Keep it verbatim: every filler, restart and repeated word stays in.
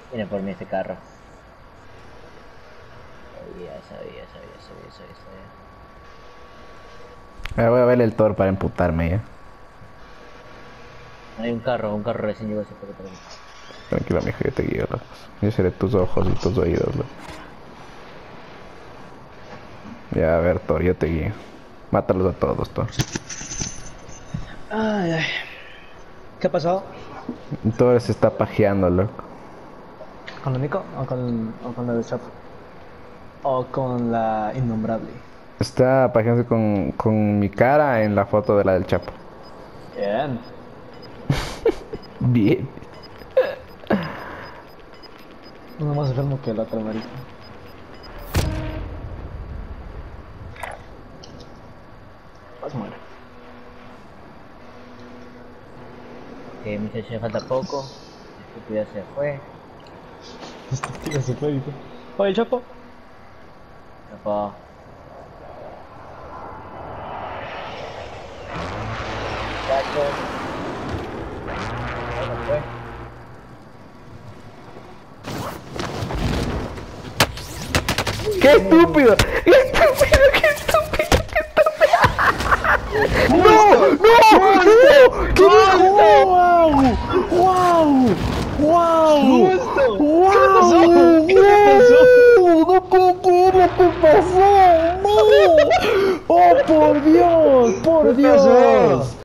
Viene por mí este carro. Sabía, sabía, sabía, sabía, sabía, sabía. Me voy a ver el Thor para emputarme ya. Hay un carro, un carro recién llegó hace poco por aquí. Tranquilo, mijo, yo te guío, loco. Yo seré tus ojos y tus oídos, loco. Ya, a ver, Thor, yo te guío. Mátalos a todos, Thor. Ay, ay. ¿Qué ha pasado? Thor se está pajeando, loco. ¿Con la Nico o con, o con la de Chapo? ¿O con la innombrable? Está pajeándose con, con mi cara en la foto de la del Chapo. Bien. Bien. Uno más enfermo que el otro, marico. Pues muere. Ok, muchachos, ya falta poco. Este ya se fue. Este tío se fue, dijo. Oye, Chapo. Papá. Muchachos. Ya se fue. ¡Qué estúpido! ¡Qué estúpido! ¡Qué estúpido! ¡Qué estúpido! ¡No! ¡No! ¡No! ¡No! ¡Wow! ¡Wow! ¡Wow! ¡Justo! ¡Wow! ¿Qué le pasó? ¿Qué le pasó? ¡No puedo creer lo que pasó! ¡No! ¡Oh, por Dios! ¡Por ¿Qué pasó? Dios!